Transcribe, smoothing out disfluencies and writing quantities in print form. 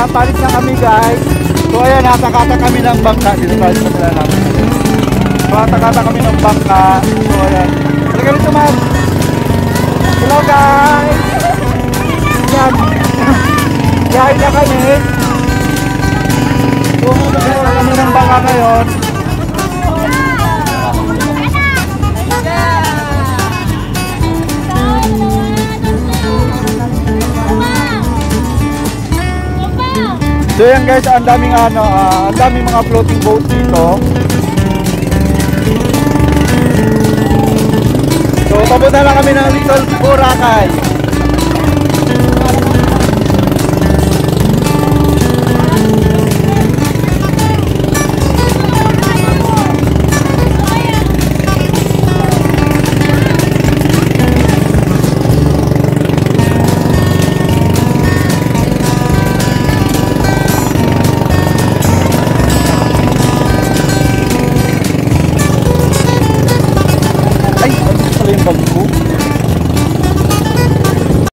palit na kami guys. So ayan, nakakata kami ng bangka. Dito tayo sa kanila namin. Nakakata kami ng bangka. So ayan. Halika rito man. Hello guys. Yan. Yahin na kami. So nakakata kami ng bangka ngayon. So yan guys, ang daming ang daming mga floating boat dito. So papunta na kami ng Little Boracay. Bag ko.